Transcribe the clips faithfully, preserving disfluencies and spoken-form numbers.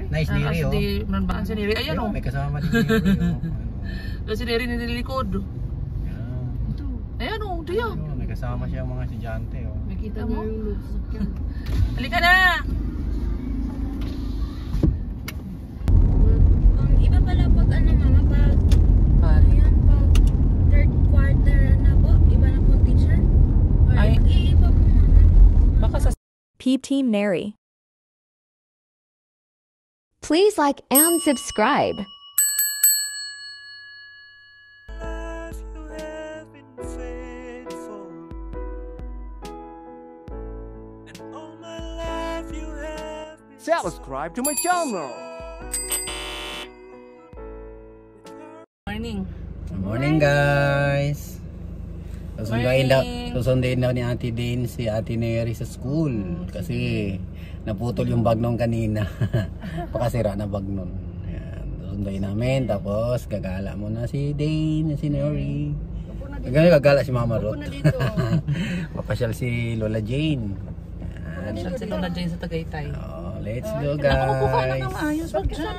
Nice Neri, oh. Di Manbaan si Neri. Ayan, oh. May kasama din Neri, oh. Doon si Neri nililikod. Ito. Ayan, oh. Diyan. May kasama siya mga estudyante, oh. Nakita mo yung loob sa sakyan. Halika na! Um, iba pala pag ano mama, pag Pag? ayan, pag third quarter na po, iba na po teacher? Or Ay. iba po mama? Baka sa... Peep Team Neri. Please like and subscribe. Subscribe to my channel. Morning. Good morning, guys. Susunduin daw, Morning. susunduin daw ni Ate Dane si Ate Neri sa school kasi naputol yung bag nung kanina. Pakasira na bag nun. Ayan, susunduin namin tapos gagala mo na si Dane, si Neri. Gagala, gagala si Mama Ruth. Papasyal si Lola Jane. Ayan. Siya si Lola Jane sa Tagaytay. Oh, let's go, Nakaupo ka na guys. ng maayos. Wag dyan.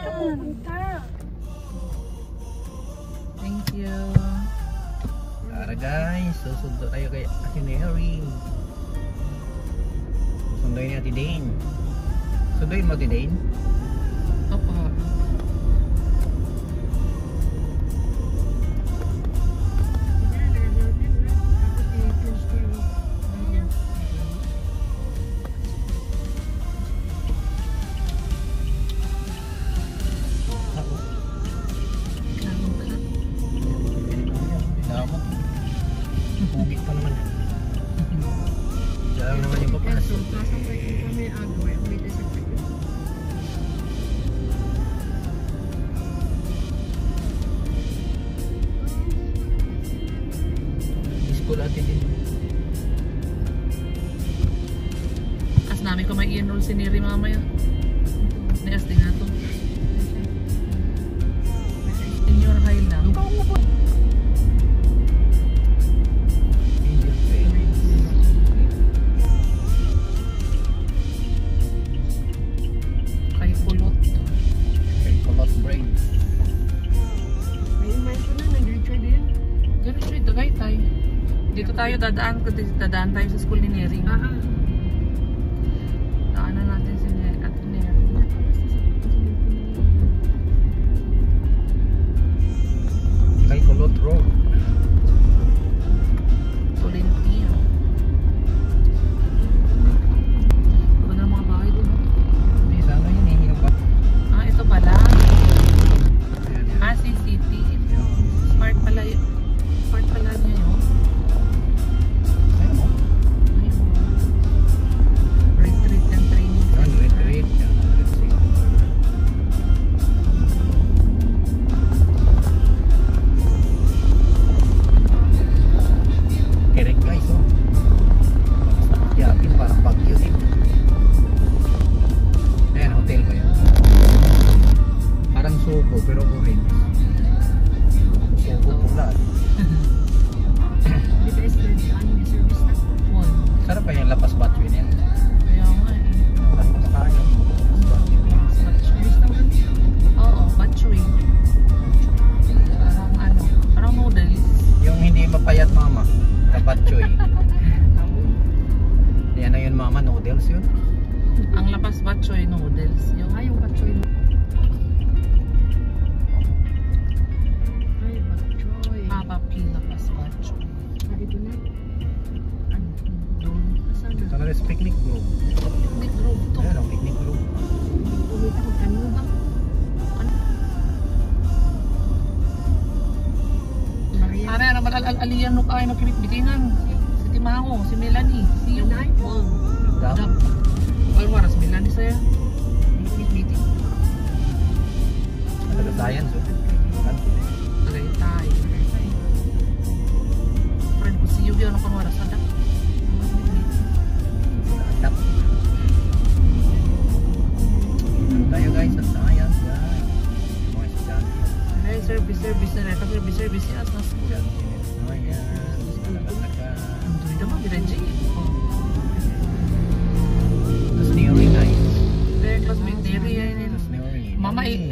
Thank you. Tara, guys, susundo tayo kay Ate Neri. Susunduin ni Ate Dane. Sunduin mo, Ate Dane? Opo. Damot. Bubik pa naman. Diyan naman yung papasok. School Ate Dane. As namin ko may i-enroll si Neri mamaya. Nias din nga to. Senior high lang. Kay Pulot. Kay Colot Brain. May imay ko na, nag-record din. Ganun siya, Tagaytay. Dito tayo dadaan, dadaan tayo sa school ni Neri. Ah, Daanan natin si Neri at Neri. Kay Colot Road. Tolentino. Ano na mga bahay doon? Hindi, sana yun eh. Yung ba- Ah, ito pala. Ayan, yan. Ah, si City. Smart pala yun. Smart pala niya yun. Ayun mo. Ayun. Retreat and training. Yan, retreat. Yan, retreat. Kerek, guys, oh. Yakin, parang bagyo din. Ayan, hotel ba yan? Parang Sugo, pero orange. Sugo pula. di ba is ready on the service na? One. Sarap pa yung lapas battery na yan. Kaya nga eh. Parang kumakain. Service na kami. Oo, batchoy. Parang ano, parang noodles. Yung hindi mapayat, mama. Kapatchoy. Yan na yun, mama. Noodles yun. Ang lapas batchoy noodles. Yung Ah, yung patchoy. Ay, patchoy. Papa P lapas batchoy. Ah, dito na. Ano? Doon. Asan Ito na? na rin sa picnic group. Picnic group to. Ayan, ang picnic group. Ulit ako kanina. Ano? Maria. Pare, ano ba al-aliyan no kayo magkibit-bitingan? Si Timango, si Melanie, si yung Nanay? Wow. Dap. Dap. Ay, waras Melanie saya. Meeting. Talaga science, oh. Tagay tayo. Friend ko si Yugi, ano kang waras na Dap? Dap. Tayo, guys, sa science, guys. Mga estudyante. Ay, service, service na rin. Service, service yan. Nas Estudyante ng science. Talaga-talaga. Ang duwi naman, Direnji.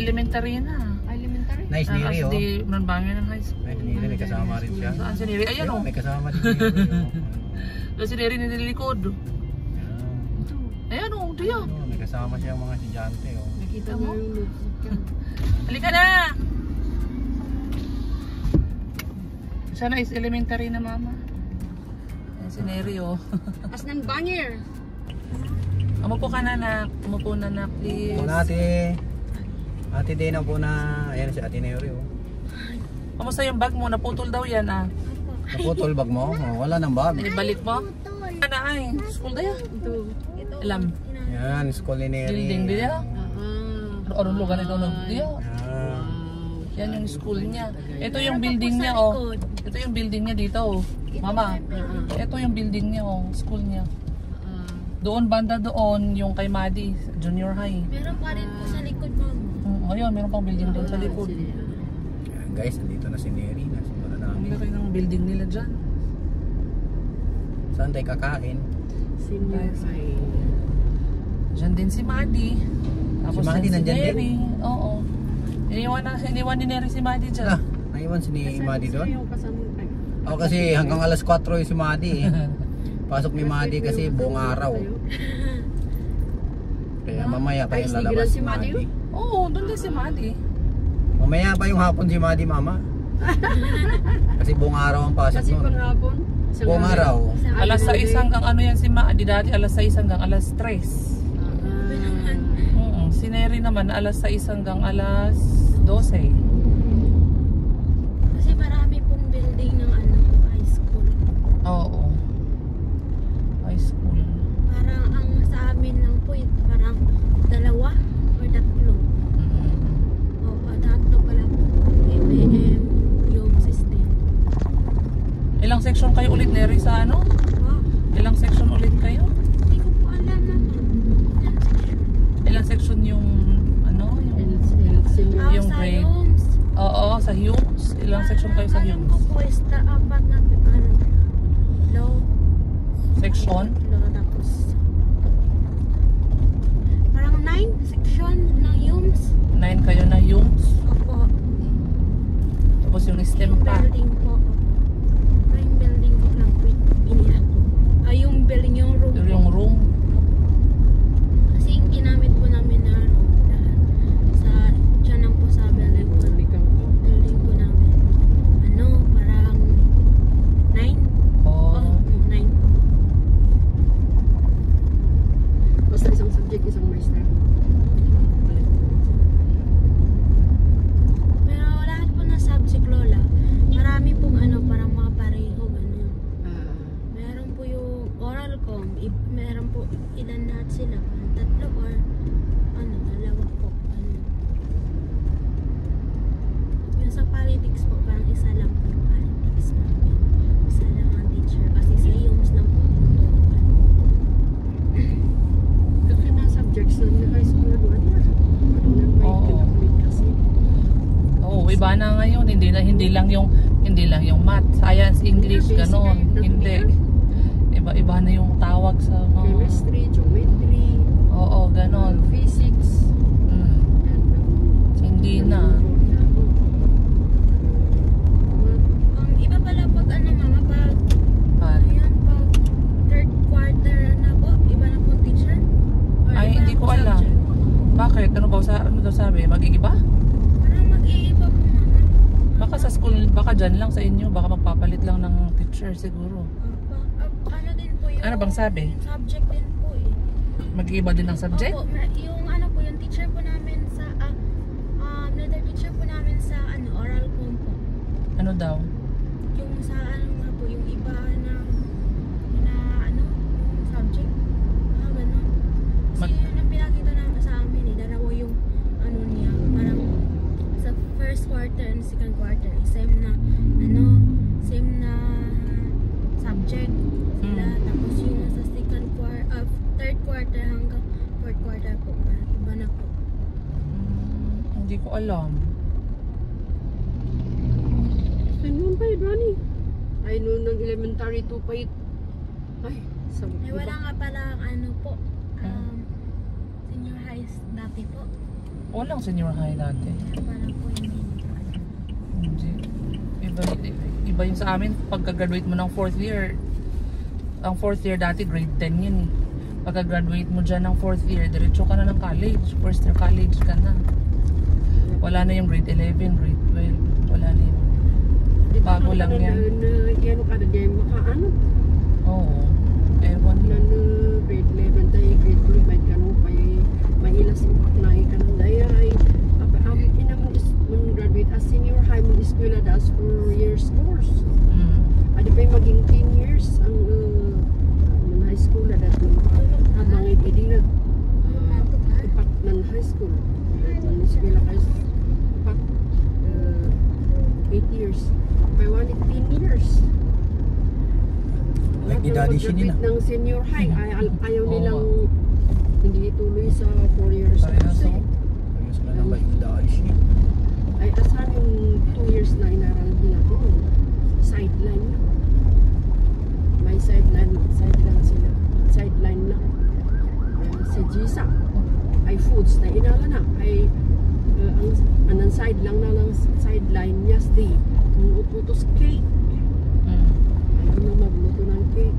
elementary na. Elementary? Nice Ah, Neri, kasi oh. di nanbangin ng high school. Nice Neri, may kasama rin siya. Saan si Neri? Ayan oh. May kasama din si Neri, oh. Kasi Neri nililikod. Ayan. Ayan oh, diyan. Oh, may kasama siya mga estudyante, oh. Nakita mo yung notes. Halika na! Sana is elementary na mama. Ayan si Neri oh. As ng banger. Umupo ka na nak. Umupo na nak please. Muna ate. Ate Dena po na. Ayan si Ate Neri, oh. Kamusta yung bag mo? Naputol daw yan ah. Naputol bag mo? Oh, wala nang bag. Ibalik mo? Ano ay? School daw yan. Ito. Alam. Yan, school ni Neri. Building din yan. Ah. Anong lugar ito? Diyan. Ah. Yan yung school niya. Ito yung building niya oh. Ito yung building niya dito oh. Mama. Ito yung building niya oh. School niya. Doon banda doon yung kay Madi, junior high. Meron pa rin po sa likod mo. Mm, ayun, meron pang building doon sa likod. Yan, guys, nandito na si Neri. Nasimula Ang namin. laki ng building nila dyan. Saan tayo kakain? Senior high. Diyan din si Madi. Tapos Si Madi dyan nandyan din? Neri. Oo. Iniwan, na, iniwan ni Neri si Madi dyan. Ah, naiwan si ni Madi doon? Yung kasama kayo. Ako kasi hanggang alas kwatro yung si Madi eh. Pasok ni Madi kasi buong araw. Kaya mamaya pa yung Ay, lalabas si si Madi Madi. Oo, doon din si Madi. Mamaya pa yung hapon si Madi, mama. Kasi buong araw ang pasok Kasi nun. panghapon. Buong araw. Alas sais hanggang ano yan si Madi dati, alas sais hanggang alas tres. Mm, si Neri naman alas sais hanggang alas dose. Kasi marami pong building ng ano, high school. Oo. High school. Parang ang sa amin lang po, eh, parang dalawa or tatlo. Mm. O, oh, tatlo pala po. M A M, yung system. Ilang section kayo ulit Neri sa ano? Wow. Ilang section ulit kayo? Hindi ko po alam naman. Ilang section. Ilang section yung ano? Yung, Ah, yung sa grade? Humes. Oo, sa Humes. Ilang section kayo sa Alam ko Humes? po is ta apat na ano, low. Section? Low tapos parang nine section ng Humes. Nine kayo na Humes. Opo. Tapos yung STEM Yung pa. building po. Ah, yung building ko lang po pinila ko. Ah, yung building yung room. Yung room. Kasi yung ginamit po namin na room lahat. Sa, dyan lang po sa building po. Building po namin. Ano, parang nine? Oh. Oh, nine. Basta isang subject, isang master. Pero lahat po na subject, Lola. Marami pong ano, parang mga pareho, gano'n. Ah, Meron po yung oral com, i- meron po ilan lahat sila, parang tatlo or ano, dalawa po. Ano. Yung sa politics po, parang isa lang po yung politics namin. Isa lang ang teacher kasi sa Humes lang po tinuturuan. kasi na subjects na high school na doon. Ano na may Oo. kinakmit kasi. Oo, iba na ngayon. Hindi na hindi lang yung hindi lang yung math, science, English, Basic ganon. na- Hindi. Iba-iba na yung tawag sa mga Chemistry, geometry, Oo, ganon. physics. Mm. Hindi na. Ang iba pala pag ano mama, pag Math. ayun, pag third quarter na po, iba na po teacher? Or Ay, iba hindi na ko po alam. subject? Bakit? Ano ba sa ano daw sabi? Mag-iiba? Parang mag-iiba po mama. Baka sa school, baka dyan lang sa inyo, baka magpapalit lang ng teacher siguro. Ah, ah, ano din po yung Ano bang sabi? subject din po eh. Mag-iiba din ng subject? Opo, ma- yung ano po, yung teacher po namin sa, ah, um, leader teacher po namin sa, ano, oral com po. Ano daw? Yung sa, ano nga po, yung iba na, na, ano, yung subject. Ah, ganun. Kasi Mag- yun ang pinakita namin sa amin eh, dalawa yung, ano niya, parang, sa first quarter and second quarter, same na, ano, same na subject sila. Mm. Tapos yung sa second quarter, uh, third quarter hanggang fourth quarter po, parang iba na po. Hmm, hindi ko alam. Ganun pa yun, Ronnie. Ay, noon ng elementary two pa yun. Ay, sa Ay, wala nga pala, ano po, um, senior high dati po. Walang senior high dati. Parang po yun. Hindi. Iba, iba yung sa amin, pagka-graduate mo ng fourth year, ang fourth year dati grade ten yun eh. Pagka-graduate mo dyan ng fourth year, diretso ka na ng college. First year college ka na. Wala na yung grade eleven, grade twelve. Wala na yun. Bago lang yan. Yan ka na dyan makaano. Oo. Ewan Na lang. grade eleven tayo, grade twelve, may kanong pa may ilas yung paknay ka ng daya ay ang ina mo is graduate as senior high mo eskwela das four years course. Mm. Adi pa yung maging ten years ang uh, high school na dato. Habang ikidilag uh, ipat ng high school. Ng eskwela kayo ipat uh, eight years. May one ten years. Like ni Daddy Shin nila. Ng senior high, ay, ayaw Oo. nilang hindi ituloy sa four years Parehas, course eh. oh. Ayun sila ng like ni Daddy Shin. Ay asan yung two years na inaral nila ko? Sideline lang. May sideline, sideline sila. Sideline lang. Uh, si Jisa ay foods na inala na. Ay uh, ang anang side lang na lang sideline niya di. Ang uputos cake. Mm. Ayaw na magluto ng cake.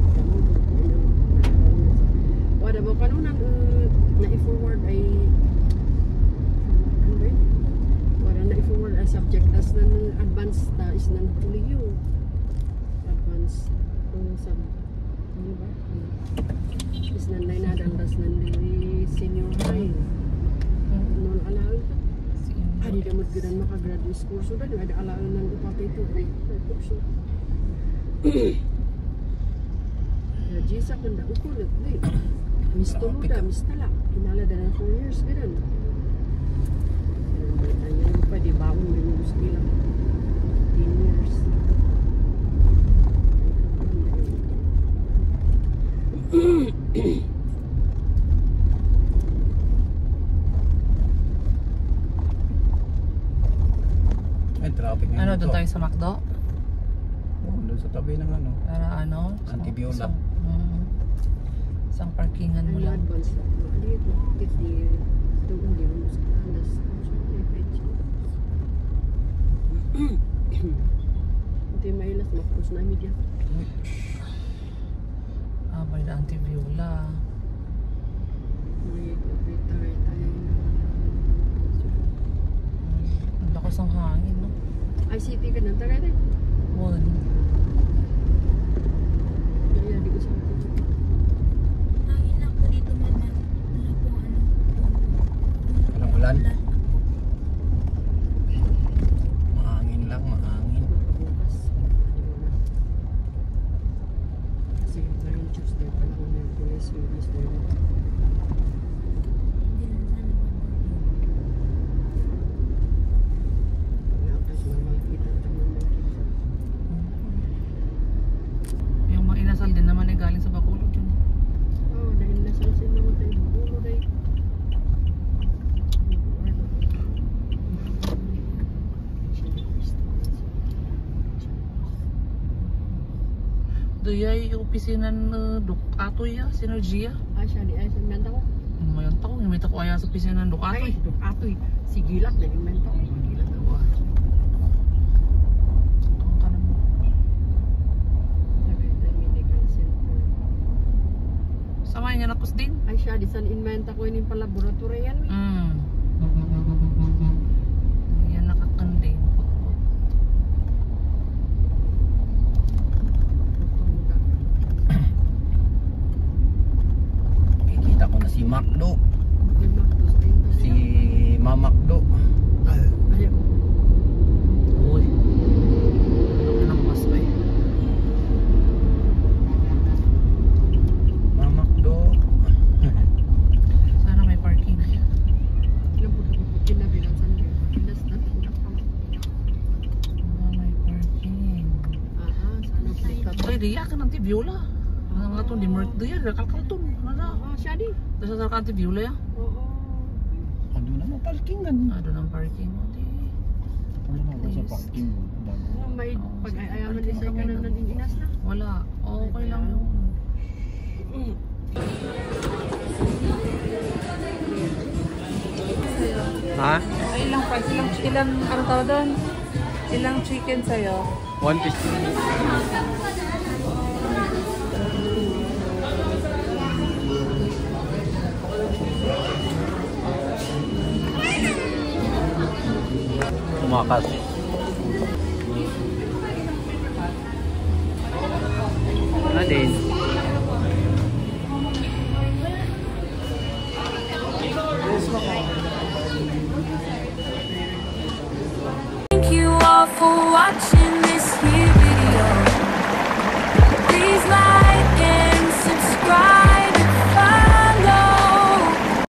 Wala ba kanunan uh, na-i-forward ay ano ba yun? Wala na-i-forward ay subject as na ng advanced na is na huli yun. Advanced kung sa ano ba? Is na nainadan das na senior high. Ano alaon ka? Adi ka magganang makagraduate school so dahil ada alaon ng upapay ito. Ay, kurso. Jisa kanda ukulit. Miss Tuluda, Miss Tala. Kinala da ng four years ganun. Ayan pa, di baon din yung gusto nila. ten years. Ay, traffic nga Ano, dito. doon tayo sa McDo? Oo, doon sa tabi ng ano. Para ano? Antibiola. Isang, mm, isang parkingan mo Ano lang. advance na? Dito, fifty. Doon hindi mo gusto na. Andas. Ito yung mahilas. Mapos na media. Ah, by the Antibiola. May tayo tayo. Ang lakas ng hangin, no? I C T ka ng taga rin. One. Kaya di ko sabi. Hangin lang po dito man. Wala po ano. Walang ulan. Ulan. Mahangin lang, mahangin. Bukas. Kasi ngayon Tuesday pa lang may police service na yun. Hindi lang sana pa. Paglakas na makikita ang tamang makikita. Yung mga inasal din naman ay galing sa Bacolod yun. Oo, dahil nasa sila naman tayo bulo dahil. Duyay opisina ng Ducatoy ya, Sinergia. Ay, siya di ay sa menta ko. Mayan tao, may ko kaya sa opisina ng Ducatoy. Ay, atoy. Sigilat na yung menta ko. Sigilat na ko. Ang kanan mo. Tagaytay Medical Center. Sama niya nakos din. Ay, siya di sa inventa ko yun yung palaboratory yan. eh. Mm. Yan nakakanding. Tutong ka. Kikita ko na si Macdo. Yung Macdos na yun. Si Mamakdo. Ayaw. Uy. Ano ng bus ba eh? Mamakdo. Sana may parking. Ilang po ako kinabilang sa nyo. Ilas na ito. Sana may parking. Aha, sana po. Ay, diya ka ng Tibiola. Ano nga ito, di Merck diya, kalkalton. Ano na? Ah, siya di. Dasa sa ka Tibiola ya? Oo. Ano na mo parkingan? Ah, doon ang parking mo. Di. Ano na ba sa parking mo? Bago. Oh, may pag-ayaman din sa kanan ng inas na. Wala. Okay lang yun. Ha? Ay, ilang price? Ilang, ilang, ano tawag doon? Ilang chicken sa'yo? One piece. Tumakas. Adin. Thank you all for watching.